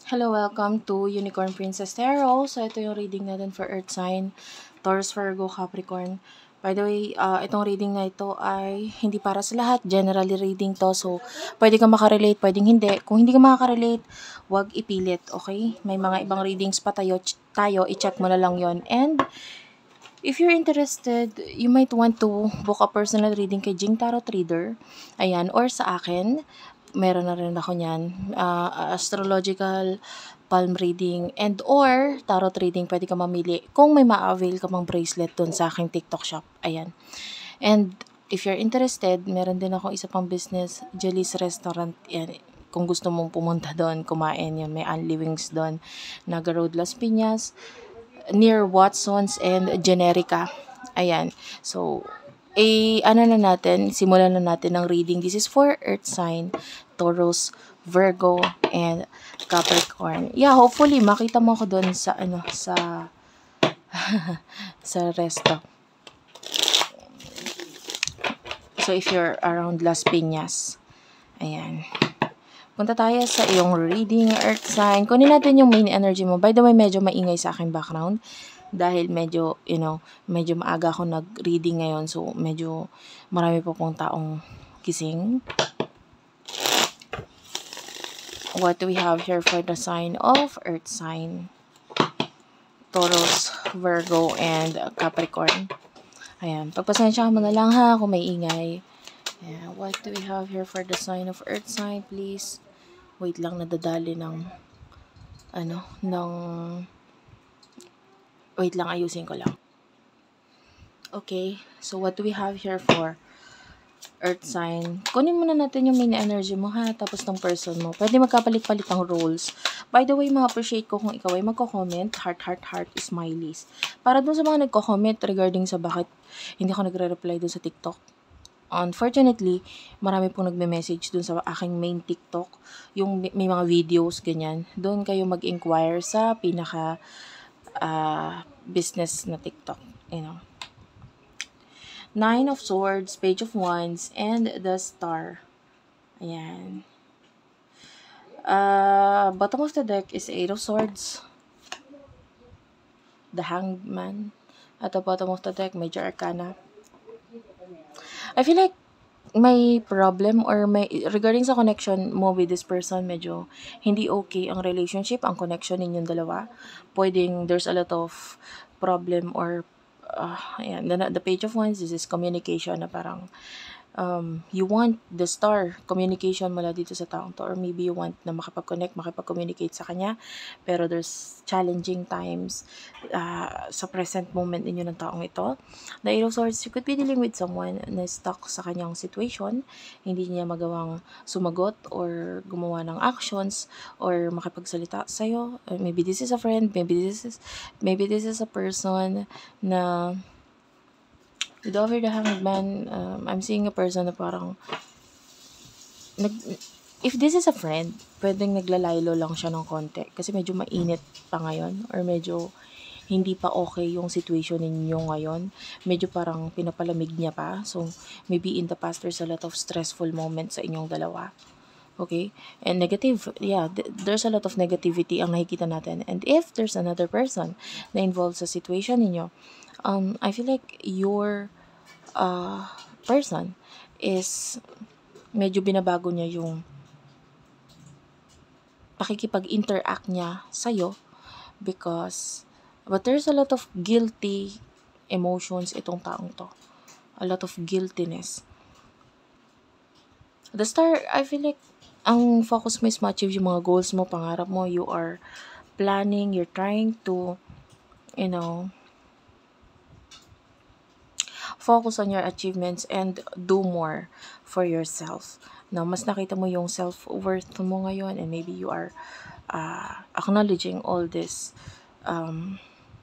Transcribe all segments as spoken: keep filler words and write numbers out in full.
Hello, welcome to Unicorn Princess Tarot. So, ito yung reading natin for Earth Sign, Taurus, Virgo, Capricorn. By the way, uh, itong reading na ito ay hindi para sa lahat. Generally reading to. So, pwede ka makarelate, pwedeng hindi. Kung hindi ka makakarelate, wag ipilit, okay? May mga ibang readings pa tayo, tayo i-check mo na lang yon. And, if you're interested, you might want to book a personal reading kay Jing Tarot Reader. Ayan, or sa akin, meron na rin ako niyan. Ah, astrological palm reading and or tarot reading, pwede ka mamili kung may ma-avail ka mang bracelet dun sa aking TikTok shop. Ayan. And if you're interested, meron din ako isa pang business, Jelly's Restaurant. Yan. Kung gusto mong pumunta doon, kumain yun. May Unli Wings doon. Naga Road, Las Piñas, near Watson's and Generica. Ayan. So, eh, ano na natin, simulan na natin ng reading. This is for Earth sign, Taurus, Virgo, and Capricorn. Yeah, hopefully, makita mo ako doon sa, ano, sa, sa resto. So, if you're around Las Piñas, ayan. Punta tayo sa iyong reading, Earth sign. Kunin natin yung main energy mo. By the way, medyo maingay sa aking background. Dahil medyo, you know, medyo maaga ako nag-reading ngayon. So, medyo marami po pong taong gising. What do we have here for the sign of Earth sign? Taurus, Virgo, and Capricorn. Ayan. Pagpasensya mo na lang ha kung may ingay. Ayan. What do we have here for the sign of Earth sign, please? Wait lang, nadadali ng ano, ng wait lang, ayusin ko lang. Okay, so what do we have here for Earth sign? Kunin muna natin yung main energy mo ha, tapos ng person mo. Pwede magkapalit-palit ang roles. By the way, ma-appreciate ko kung ikaw ay magko-comment, heart, heart, heart, smileys. Para dun sa mga nagko-comment regarding sa bakit hindi ako nagre-reply dun sa TikTok. Unfortunately, marami pong nagme-message dun sa aking main TikTok. Yung may mga videos, ganyan. Doon kayo mag-inquire sa pinaka uh, business na TikTok, you know. Nine of Swords, Page of Wands, and the Star. Ayan. Uh, bottom of the deck is Eight of Swords, the Hanged Man. At the bottom of the deck, Major Arcana. I feel like may problem or may regarding sa connection mo with this person, medyo hindi okay ang relationship, ang connection ninyong dalawa. Pwedeng there's a lot of problem or uh, ayan, the, the Page of Wands, this is communication na parang um, you want the star communication mula dito sa taong to, or maybe you want na makapag-connect, makapag-communicate sa kanya, pero there's challenging times uh, sa present moment ninyo ng taong ito. The Eight of Swords, you could be dealing with someone na stuck sa kanyang situation, hindi niya magawang sumagot or gumawa ng actions or makipagsalita sa'yo. Uh, maybe this is a friend, maybe this is maybe this is a person na with over the Hanged Man. um, I'm seeing a person na parang nag, if this is a friend, pwedeng naglalaylo lang siya ng konti kasi medyo mainit pa ngayon or medyo hindi pa okay yung situation ninyo ngayon. Medyo parang pinapalamig niya pa. So, maybe in the past, there's a lot of stressful moments sa inyong dalawa. Okay? And negative, yeah, th- there's a lot of negativity ang nakikita natin. And if there's another person na involved sa situation ninyo, um, I feel like your uh, person is medyo binabago niya yung pakikipag-interact niya sa'yo because but there's a lot of guilty emotions itong taong to. A lot of guiltiness. The Star, I feel like ang focus mo is ma-achieve yung mga goals mo, pangarap mo. You are planning, you're trying to, you know, focus on your achievements and do more for yourself. Now, mas nakita mo yung self-worth mo ngayon and maybe you are uh, acknowledging all this um,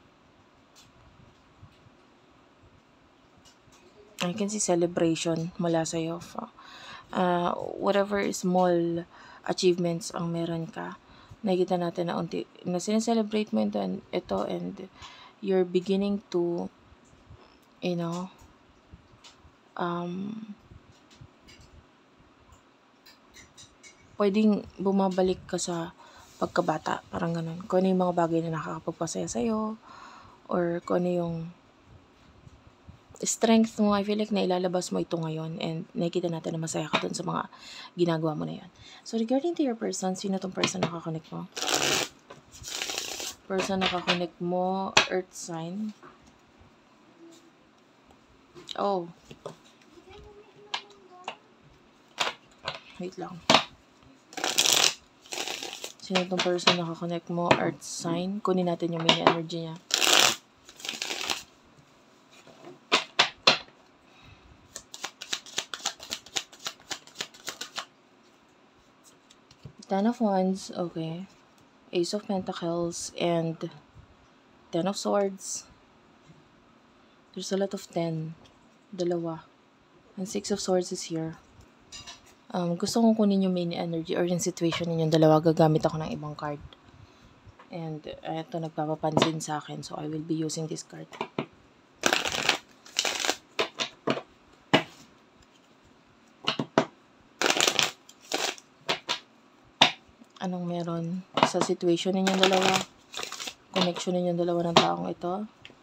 I can see celebration mula sa'yo. Uh, whatever small achievements ang meron ka, nakikita natin na unti, na sineselebrate mo ito and, ito and you're beginning to, you know, um, pwedeng bumabalik ka sa pagkabata, parang gano'n. Kung ano yung mga bagay na nakakapagpasaya sa'yo, or kung ano yung strength mo, I feel like nailalabas mo ito ngayon and nakikita natin na masaya ka dun sa mga ginagawa mo na yan. So, regarding to your person, sino tong person na nakakonect mo? Person na nakakonect mo, earth sign. Oh. Wait lang. Sino tong person na nakakonect mo, earth sign? Kunin natin yung main energy niya. Ten of Wands, okay. Ace of Pentacles, and Ten of Swords. There's a lot of ten. Dalawa. And Six of Swords is here. Um, gusto kong kunin yung main energy or yung situation ninyong dalawa. Gagamit ako ng ibang card. And uh, ito nagpapapansin sa akin. So, I will be using this card. Anong meron sa situation ninyong dalawa? Connection ninyong dalawa ng taong ito?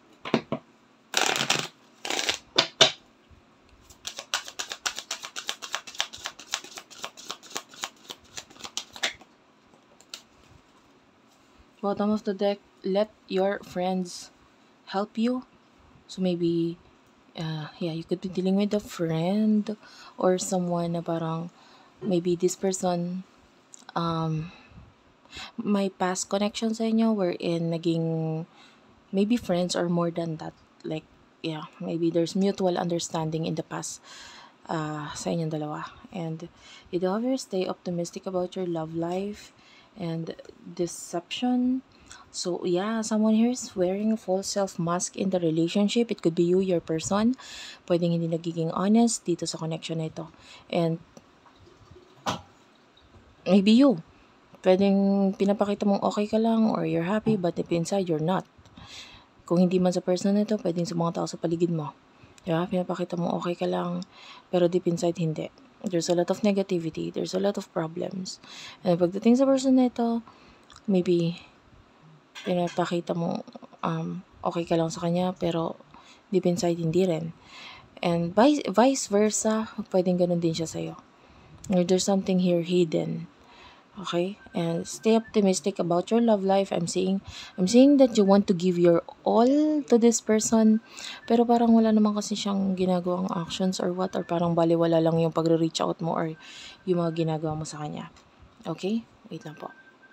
Bottom of the deck, let your friends help you. So maybe, uh, yeah, you could be dealing with a friend or someone na parang maybe this person um, may past connection sa inyo wherein naging maybe friends or more than that. Like, yeah, maybe there's mutual understanding in the past uh, sa inyong dalawa. And you do have your stay optimistic about your love life and deception. So, yeah, someone here is wearing a false self-mask in the relationship. It could be you, your person. Pwedeng hindi nagiging honest dito sa connection na ito. And maybe you. Pwedeng pinapakita mong okay ka lang or you're happy, but deep inside, you're not. Kung hindi man sa person na ito, pwedeng sa mga tao sa paligid mo. Diba? Pinapakita mong okay ka lang, pero deep inside, hindi. There's a lot of negativity. There's a lot of problems. And pagdating sa person na ito, maybe pinapakita mo um, okay ka lang sa kanya, pero deep inside, hindi rin. And vice, vice versa, pwedeng ganun din siya sa'yo. Or there's something here hidden. Okay? And stay optimistic about your love life. I'm saying, I'm saying that you want to give your all to this person, pero parang wala naman kasi siyang ginagawang actions or what, or parang baliwala lang yung pagre-reach out mo or yung mga ginagawa mo sa kanya. Okay? Wait lang po.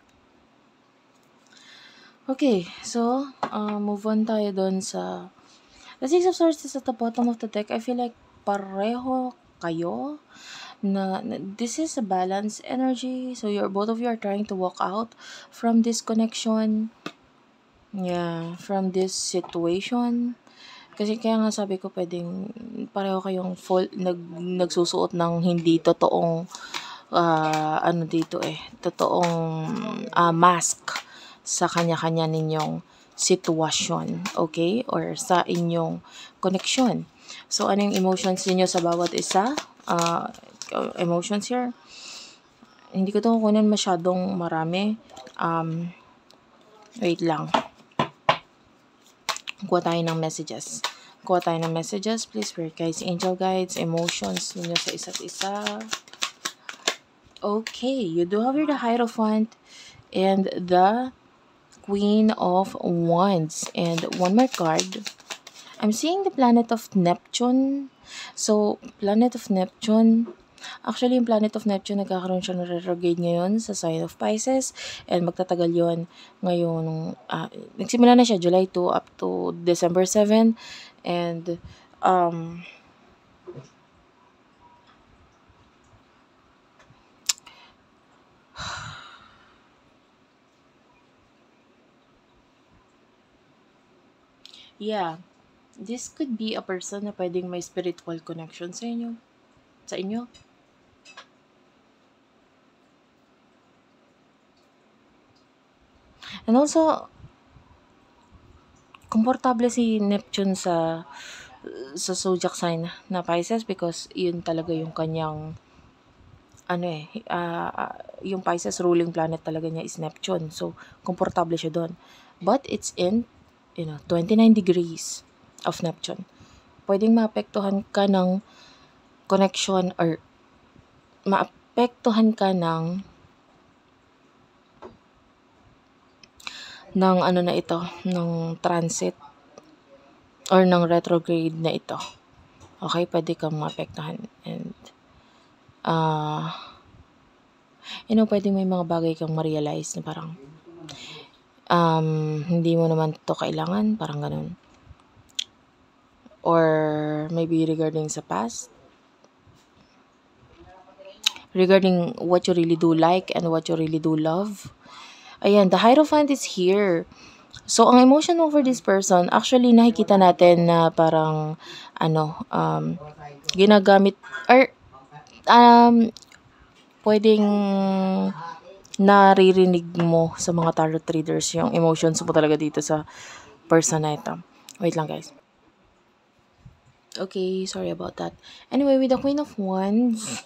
Okay, so, uh, move on tayo doon sa the Six of Swords is at the bottom of the deck. I feel like pareho kayo na, na this is a balanced energy. So, you're, both of you are trying to walk out from this connection. Yeah, from this situation. Kasi kaya nga sabi ko pwedeng pareho kayong full, nag, nagsusuot ng hindi totoong uh, ano dito eh, totoong uh, mask sa kanya-kanya ninyong sitwasyon, okay? Or sa inyong connection. So, ano yung emotions niyo sa bawat isa? Uh, emotions here. Hindi ko ito kukunin masyadong marami. Um, wait lang. Kuha tayo ng messages. Kuha tayo ng messages. Please, spirit guides, angel guides, emotions ninyo sa isa't isa. Okay, you do have here the Hierophant and the Queen of Wands. And one more card. I'm seeing the planet of Neptune. So, planet of Neptune, actually yung planet of Neptune, nagkakaroon siya ng retrograde ngayon sa sign of Pisces. And magtatagal yun ngayon. Uh, nagsimula na siya July second up to December seventh. And, um, yeah, this could be a person na pwedeng may spiritual connection sa inyo. Sa inyo. And also, komportable si Neptune sa sa zodiac sign na Pisces because yun talaga yung kanyang ano eh, ah, ah, yung Pisces ruling planet talaga niya is Neptune. So, komportable siya doon. But it's in, you know, twenty-nine degrees of Neptune. Pwedeng maapektuhan ka ng connection or maapektuhan ka ng ng ano na ito, ng transit or ng retrograde na ito. Okay, pwede kang maapektuhan and ah you know, pwede may mga bagay kang ma-realize na parang um, hindi mo naman to kailangan, parang ganun. Or maybe regarding sa past, regarding what you really do like and what you really do love. Ayan, the Hierophant is here. So, ang emotion mo for this person, actually, nakikita natin na parang, ano, um, ginagamit, or, um, pwedeng naririnig mo sa mga tarot readers yung emotions mo talaga dito sa person na ito. Wait lang, guys. Okay, sorry about that. Anyway, with the Queen of Wands,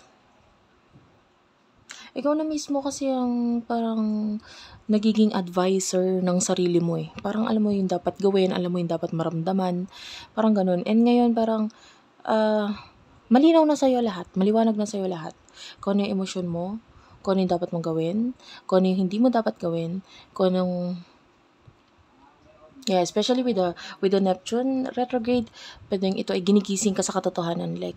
ikaw na mismo kasi ang parang nagiging advisor ng sarili mo eh. Parang alam mo yung dapat gawin, alam mo yung dapat maramdaman, parang ganun. And ngayon parang ah, malinaw na sa'yo lahat, maliwanag na sa'yo lahat. Kung ano yung emosyon mo, kung ano yung dapat mong gawin, kung ano yung hindi mo dapat gawin, kung anong yeah, especially with the with the Neptune retrograde, pwedeng ito ay ginigising ka sa katotohanan, like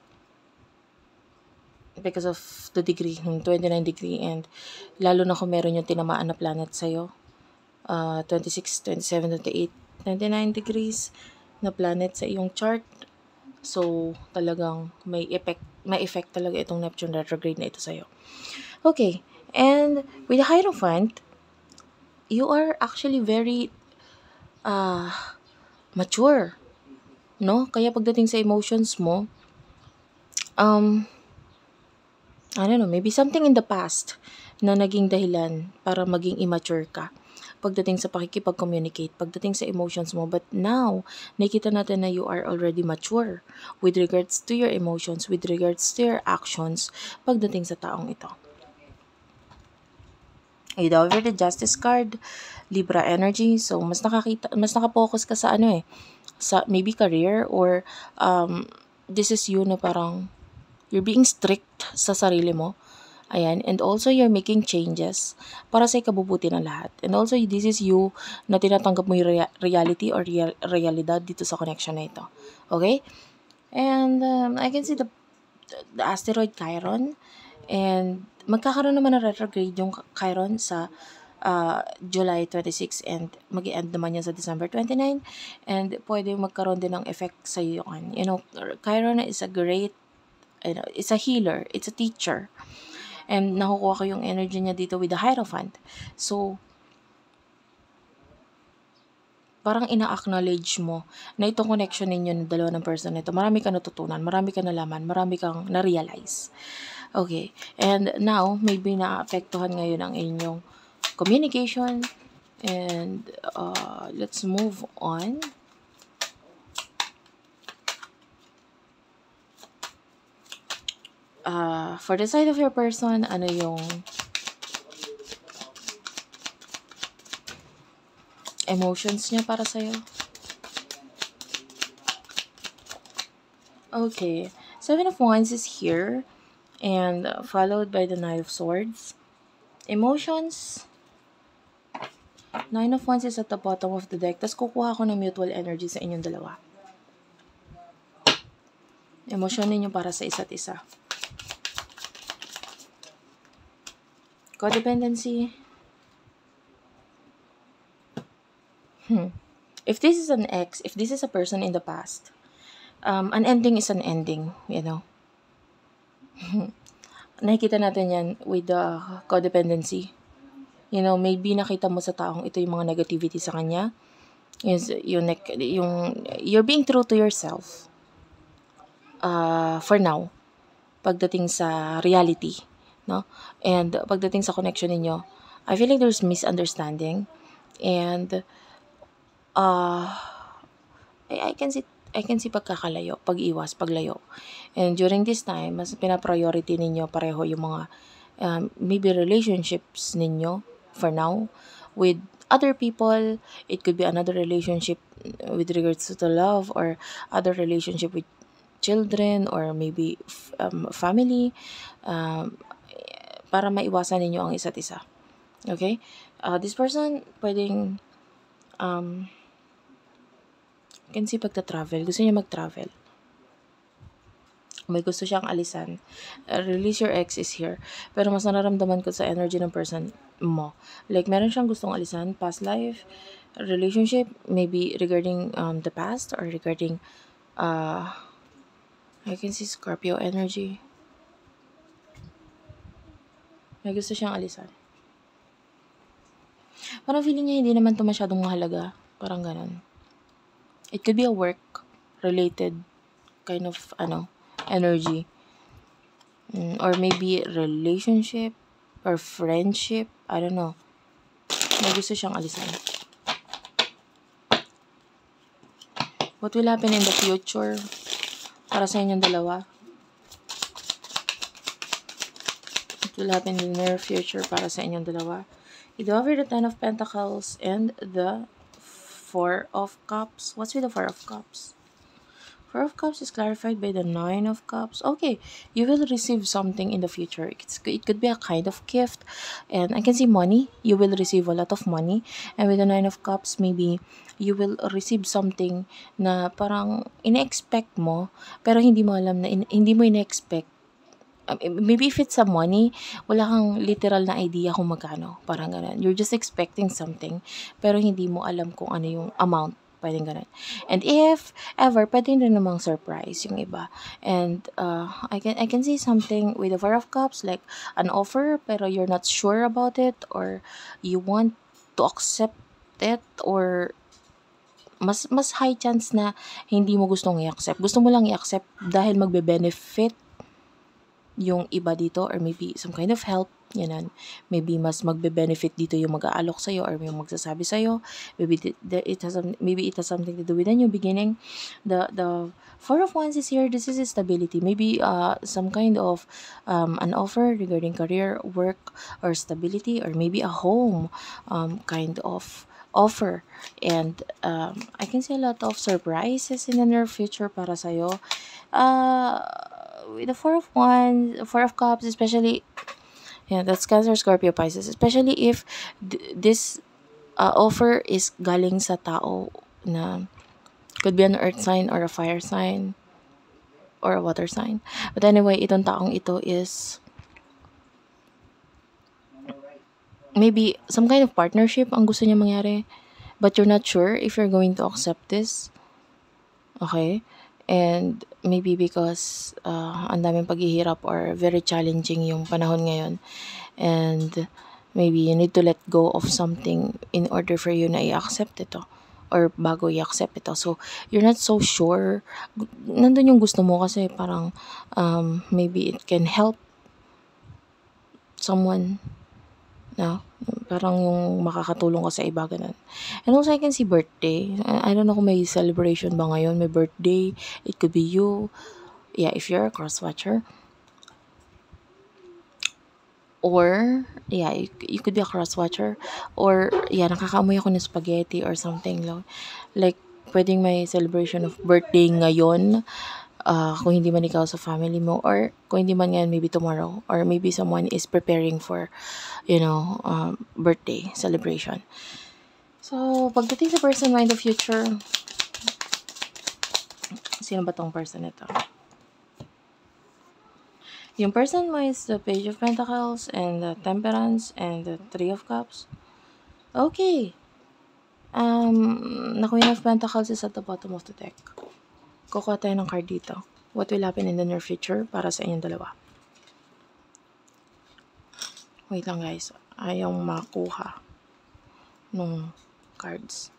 because of the degree, yung twenty-nine degree, and lalo na kung meron yung tinamaan na planet sa'yo, uh, twenty-six, twenty-seven, twenty-eight, twenty-nine degrees na planet sa iyong chart. So, talagang may effect, may effect talaga itong Neptune retrograde na ito sa'yo. Okay, and with the Hierophant, you are actually very uh, mature, no? Kaya pagdating sa emotions mo, um, I don't know, maybe something in the past na naging dahilan para maging immature ka pagdating sa pakikipag-communicate, pagdating sa emotions mo. But now, nakita natin na you are already mature with regards to your emotions, with regards to your actions, pagdating sa taong ito. With over the Justice card, Libra energy, so mas nakakita, mas nakapokus ka sa ano eh, sa maybe career, or um, this is you na parang you're being strict sa sarili mo. Ayan. And also, you're making changes para sa ikabubuti ng lahat. And also, this is you na tinatanggap mo yung rea- reality or real- realidad dito sa connection na ito. Okay? And um, I can see the, the asteroid Chiron. And magkakaroon naman ng retrograde yung Chiron sa uh, July twenty-sixth and mag-end naman yan sa December twenty-ninth. And pwede magkaroon din ng effect sa iyo. You know, Chiron is a great You know, it's a healer, it's a teacher. And nakukuha ko yung energy niya dito with the Hierophant. So, parang ina-acknowledge mo na itong connection ninyo ng dalawa ng person nito, marami kang natutunan, marami kang nalaman, marami kang na-realize. Okay. And now, maybe na-apektuhan ngayon ang inyong communication. And uh, let's move on. Uh, for the side of your person, ano yung emotions niya para sa'yo? Okay. Seven of Wands is here and uh, followed by the Knight of Swords. Emotions. Nine of Wands is at the bottom of the deck. Tapos kukuha ko ng mutual energy sa inyong dalawa. Emosyon ninyo para sa isa't isa. Codependency. Hmm. If this is an ex, if this is a person in the past, um, an ending is an ending, you know. Nakikita natin yan with the codependency. You know, maybe nakita mo sa taong ito yung mga negativity sa kanya. Is yung, yung, you're being true to yourself. Uh, for now. Pagdating sa reality. No? And pagdating sa connection ninyo, I feel like there's misunderstanding. And, uh, I, I can see, I can see pagkakalayo, pag-iwas, paglayo. And during this time, mas pina-priority ninyo pareho yung mga um, maybe relationships ninyo for now with other people. It could be another relationship with regards to the love, or other relationship with children, or maybe f- um, family, um, para maiwasan ninyo ang isa't isa. Okay? Uh, this person, pwedeng, um, can see pagta-travel. Gusto niya mag-travel. May gusto siyang alisan. Uh, release your ex is here. Pero mas nararamdaman ko sa energy ng person mo. Like, meron siyang gustong alisan, past life, relationship, maybe regarding um, the past, or regarding, uh, I can see Scorpio energy. May gusto siyang alisan. Parang feeling niya hindi naman to masyadong mahalaga. Parang ganun. It could be a work-related kind of, ano, energy. Mm, or maybe relationship, or friendship. I don't know. May gusto siyang alisan. What will happen in the future para sa inyong dalawa? What will happen in the near future para sa inyong dalawa? You do have the Ten of Pentacles and the Four of Cups. What's with the Four of Cups? Four of Cups is clarified by the Nine of Cups. Okay, you will receive something in the future. It's, it could be a kind of gift. And I can see money. You will receive a lot of money. And with the Nine of Cups, maybe you will receive something na parang ina-expect mo, pero hindi mo alam na, in, hindi mo ina-expect. Um, maybe if it's a money, wala kang literal na idea kung magkano. Parang ganun. You're just expecting something, pero hindi mo alam kung ano yung amount. Pwedeng ganun. And if ever, pwede rin namang surprise yung iba. And uh, I can I can see something with the Four of Cups, like an offer, pero you're not sure about it, or you want to accept it, or mas mas high chance na hindi mo gustong i-accept. Gusto mo lang i-accept dahil magbe-benefit yung iba dito, or maybe some kind of help. Yan, maybe mas magbe-benefit dito yung mag-aalok sa'yo, or yung magsasabi sa'yo. Maybe the, the, it has some, maybe it has something to do with the new beginning. The the Four of Wands is here. This is stability. Maybe uh some kind of um an offer regarding career, work, or stability, or maybe a home um kind of offer. And um I can see a lot of surprises in the near future para sa'yo. Uh with the Four of Wands, Four of Cups, especially. Yeah, that's Cancer, Scorpio, Pisces. Especially if th- this uh, offer is galing sa tao na could be an earth sign, or a fire sign, or a water sign. But anyway, itong taong ito is maybe some kind of partnership ang gusto niya mangyari. But you're not sure if you're going to accept this. Okay? And maybe because uh, ang daming paghihirap, or very challenging yung panahon ngayon. And maybe you need to let go of something in order for you na i-accept ito, or bago i-accept ito. So, you're not so sure. Nandun yung gusto mo kasi parang um, maybe it can help someone na parang yung makakatulong ka sa iba, ganun. And also, I can see birthday. I, I don't know kung may celebration ba ngayon. May birthday. It could be you. Yeah, if you're a cross-watcher. Or, yeah, you, you could be a cross-watcher. Or, yeah, nakakaamoy ako ng spaghetti or something. Like, like pwedeng may celebration of birthday ngayon. Uh, kung hindi man ikaw sa family mo, or kung hindi man ngayon, maybe tomorrow, or maybe someone is preparing for, you know, um, birthday celebration. So, pagdating sa person mo in the future, sino ba tong person ito? Yung person mo is the Page of Pentacles, and the Temperance, and the Three of Cups. Okay. Um, the Queen of Pentacles is at the bottom of the deck. Kukuha tayo ng card dito. What will happen in the near future para sa inyong dalawa? Wait lang guys. Ayaw makuha nung cards.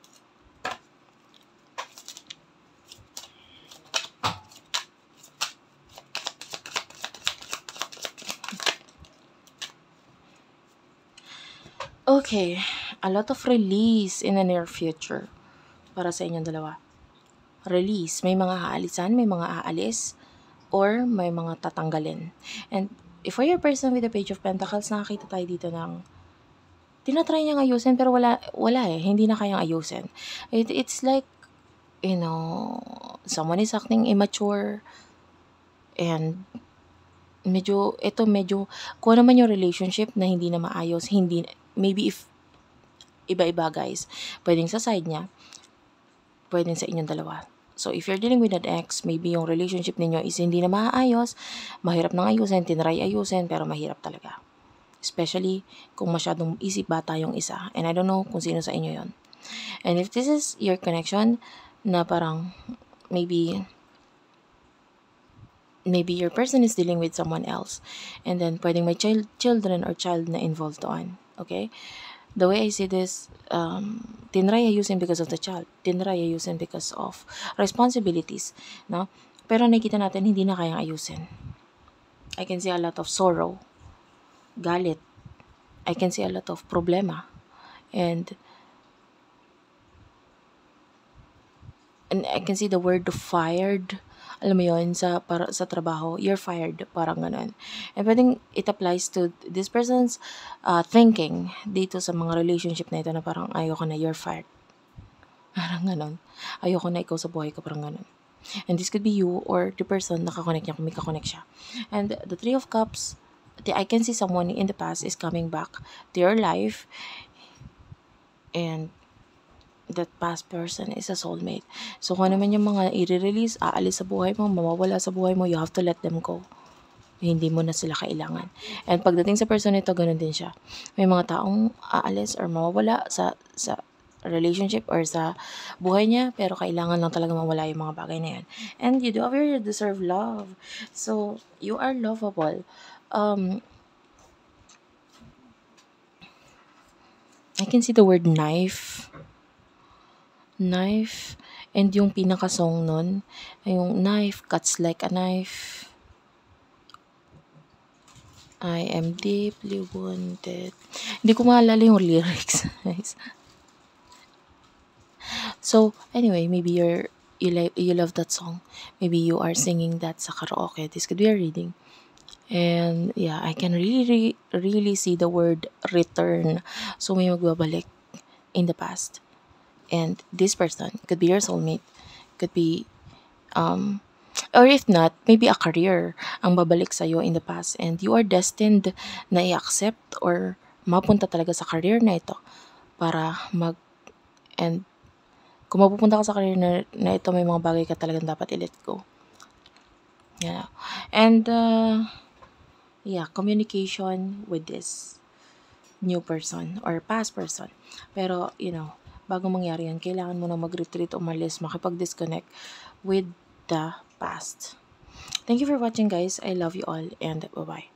Okay. A lot of release in the near future para sa inyong dalawa. release. May mga haalisan, may mga aalis, or may mga tatanggalin. And if for your person with the Page of Pentacles, nakakita tayo dito ng tinatry niyang ayusin pero wala wala eh, hindi na kayang ayusin. It, it's like, you know, someone is acting immature and medyo, ito medyo, kung naman yung relationship na hindi na maayos, hindi, maybe if iba-iba guys, pwedeng sa side niya, pwedeng sa inyong dalawa. So, if you're dealing with an ex, maybe yung relationship ninyo is hindi na maayos, mahirap nang ayusin, tinry ayusin, pero mahirap talaga. Especially kung masyadong isip bata yung isa. And I don't know kung sino sa inyo yon. And if this is your connection, na parang maybe maybe your person is dealing with someone else, and then pwedeng may child, children or child na involved doon. Okay? The way I see this, um, tinry ayusin because of the child. Tinry ayusin because of responsibilities. No? Pero nakikita natin, hindi na kayang ayusin. I can see a lot of sorrow, galit. I can see a lot of problema. And and I can see the word fired. Alam mo yun, sa, para, sa trabaho, you're fired, parang ganun. And pwedeng it applies to this person's uh, thinking dito sa mga relationship na ito na parang ayoko na, you're fired. Parang ganun. Ayoko na ikaw sa buhay ko, parang ganun. And this could be you or the person nakakonect niya kung may kakonect siya. And the Three of Cups, the, I can see someone in the past is coming back to your life, and that past person is a soulmate. So, kung ano naman yung mga i-release, aalis sa buhay mo, mawawala sa buhay mo, you have to let them go. Hindi mo na sila kailangan. And pagdating sa person nito, ganun din siya. May mga taong aalis or mawawala sa sa relationship or sa buhay niya, pero kailangan lang talaga mawala yung mga bagay na yan. And you do really deserve love. So, you are lovable. Um, I can see the word knife. Knife, and yung pinaka-song nun, yung knife cuts like a knife. I am deeply wounded. Hindi ko maalala yung lyrics, guys. So, anyway, maybe you're, you, li- you love that song. Maybe you are singing that sa karaoke. This could be a reading. And yeah, I can really, really see the word return. So, may magbabalik in the past. And this person could be your soulmate, could be, um, or if not, maybe a career ang babalik sa'yo in the past, and you are destined na i-accept or mapunta talaga sa career na ito para mag, and kung mapupunta ka sa career na, na ito, may mga bagay ka talagang dapat i-let go. Yeah. And, uh, yeah, communication with this new person or past person. Pero, you know, bago mangyari yan, kailangan mo na mag-retreat, umalis, makipag-disconnect with the past. Thank you for watching, guys. I love you all, and bye-bye.